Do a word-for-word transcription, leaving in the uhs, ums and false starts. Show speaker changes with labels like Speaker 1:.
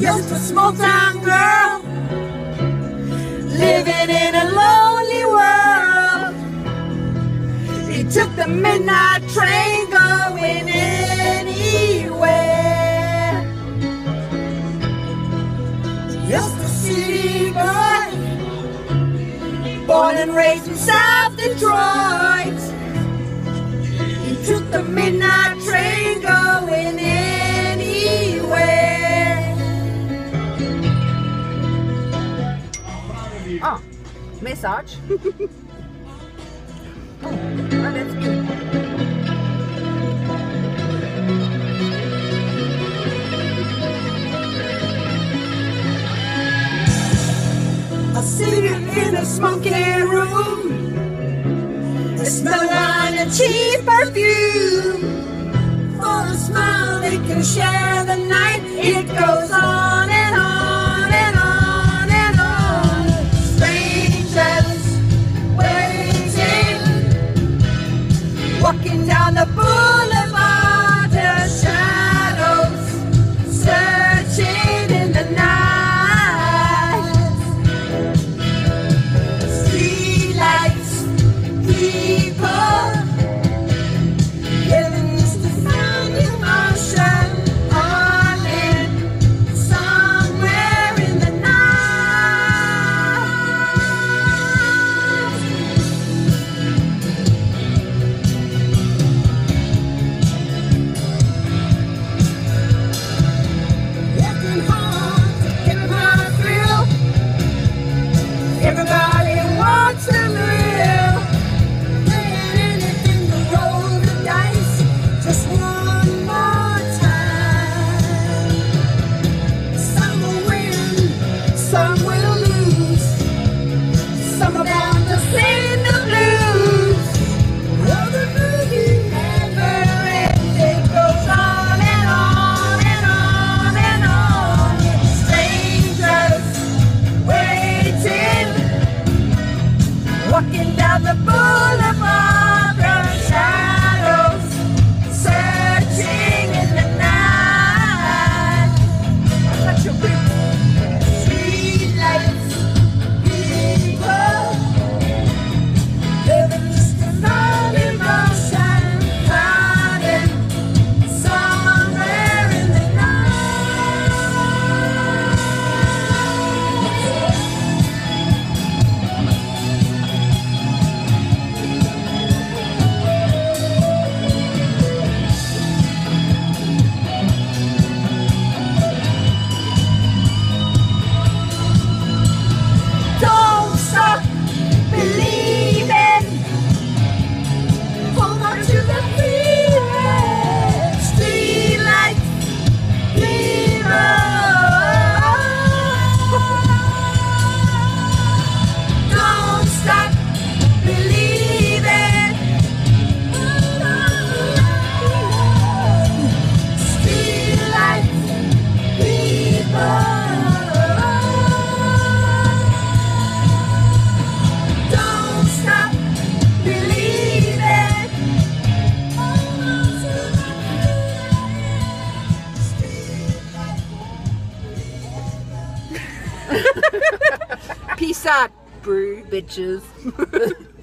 Speaker 1: just a small town girl living in a lonely world. He took the midnight train going anywhere. Just a city boy, born and raised in South Detroit. He took the midnight train going anywhere. Oh, massage. Oh, oh, that's good. I see it in a smoky room, the smell of a cheap perfume. For a smile they can share the night. It goes on and on and on and on. Strangers waiting, walking down the boulevard, the shadows searching in the night. Streetlights, people, living just to find emotion, falling somewhere in the night. Working hard to get my thrill. Everybody wants a thrill. Playing anything to roll the dice just one more time. Some will win, some will lose. Some are bound to sing the blues. Oh, the movie never ends. It goes on and on and on and on. Strangers waiting, walking down the boulevard, the shadows searching in the night. Such a whip. Streetlights, people, living just another emotion, hiding somewhere in the night. Don't stop believing. Hold on to the feeling. Streetlights, people. Don't stop believing. Hold on. Streetlights, people. Don't stop believing. Hold on to the feeling. Peace out, brew bitches.